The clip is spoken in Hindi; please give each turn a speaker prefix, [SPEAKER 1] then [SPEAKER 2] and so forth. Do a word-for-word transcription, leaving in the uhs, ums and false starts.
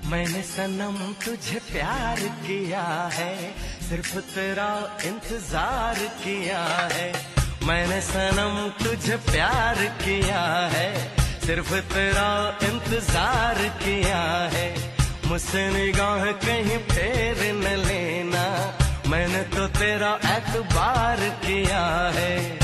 [SPEAKER 1] मैंने सनम तुझे प्यार किया है, सिर्फ तेरा इंतजार किया है। मैंने सनम तुझे प्यार किया है, सिर्फ तेरा इंतजार किया है। मुझसे निगाह कहीं फेर न लेना, मैंने तो तेरा एतबार किया है।